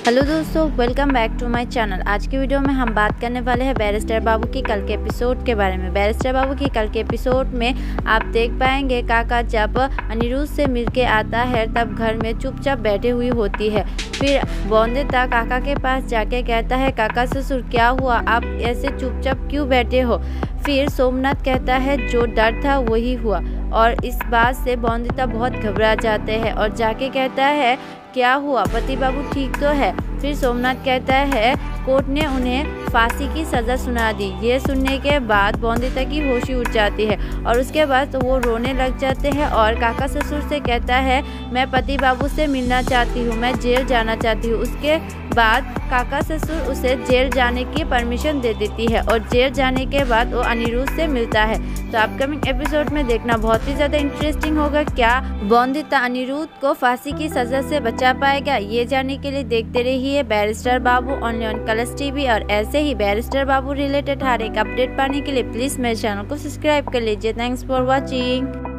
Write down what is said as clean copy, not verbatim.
Hello दोस्तों, welcome back to my channel. आज की वीडियो में हम बात करने वाले हैं बैरिस्टर बाबू की कल के एपिसोड के बारे में। बैरिस्टर बाबू की कल के एपिसोड में आप देख पाएंगे काका जब अनिरुद्ध से मिलके आता है तब घर में चुपचाप बैठी हुई होती है। फिर बोंदिता काका के पास जाके कहता है, काका ससुर क्या हुआ, आप ऐसे चुपचाप क्यों बैठे हो। फिर सोमनाथ कहता है जो डर था वही हुआ, और इस बात से बोंदिता बहुत घबरा जाते हैं और जाके कहता है क्या हुआ, पति बाबू ठीक तो है। फिर सोमनाथ कहता है कोर्ट ने उन्हें फांसी की सज़ा सुना दी। ये सुनने के बाद बोंदिता की होशी उड़ जाती है और उसके बाद वो रोने लग जाते हैं और काका ससुर से कहता है मैं पति बाबू से मिलना चाहती हूँ, मैं जेल जाना चाहती हूँ। उसके बाद काका ससुर उसे जेल जाने की परमिशन दे देती है और जेल जाने के बाद वो अनिरुद्ध से मिलता है। तो अपकमिंग एपिसोड में देखना बहुत ही ज़्यादा इंटरेस्टिंग होगा। क्या बोंदिता अनिरुद्ध को फांसी की सज़ा से बचा पाएगा, ये जानने के लिए देखते रहिए barrister Babu only on Colors TV. और ऐसे ही बैरिस्टर बाबू रिलेटेड हर एक अपडेट पाने के लिए प्लीज़ मेरे चैनल को सब्सक्राइब कर लीजिए। Thanks for watching.